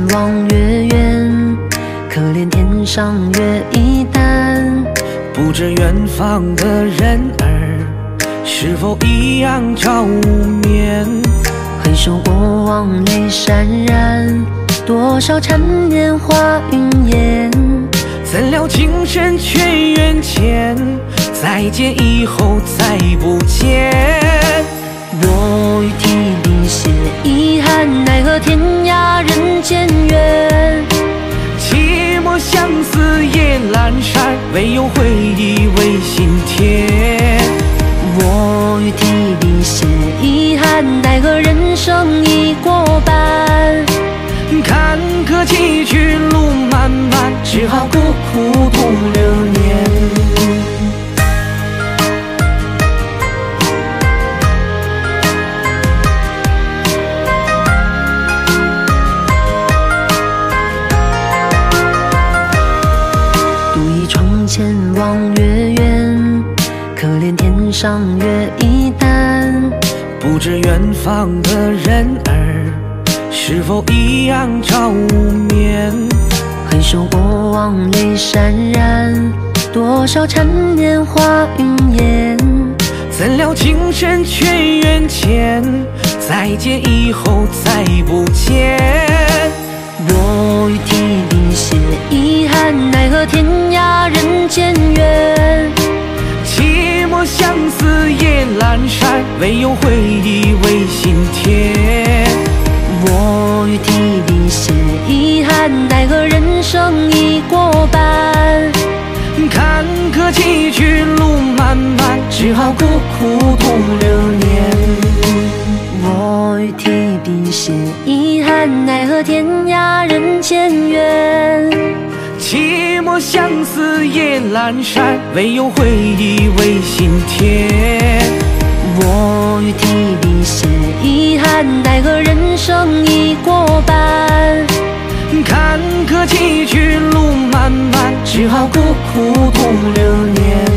望月圆，可怜天上月已淡。 不知远方的人儿是否一样照无眠？ 回首过往泪潸然，多少缠绵化云烟。 怎料情深却缘浅，再见以后再不见。 我欲涕零血遗憾，奈何天涯人间远。 寂寞相思夜阑珊，唯有回忆为心田。 我欲涕零血遗憾，奈何人生已过半。 坎坷崎岖路漫漫，只好孤苦度流年。 独倚窗前望月圆，可怜天上月已淡。 不知远方的人儿是否一样照无眠？ 回首过往泪潸然，多少缠绵化云烟。 怎料情深却缘浅，再见以后再不见。 我欲涕零血遗憾，奈何天涯人间远。 寂寞相思夜阑珊，唯有回忆为心田。 我欲涕零血遗憾，奈何人生已过半。 坎坷崎岖路漫漫，只好孤苦度流年。 我欲涕零血遗憾，奈何天涯人间远。 寂寞相思夜阑珊，唯有回忆为心田。 我欲涕零血遗憾，奈何人生已过半。 坎坷崎岖路漫漫，只好孤苦度流年。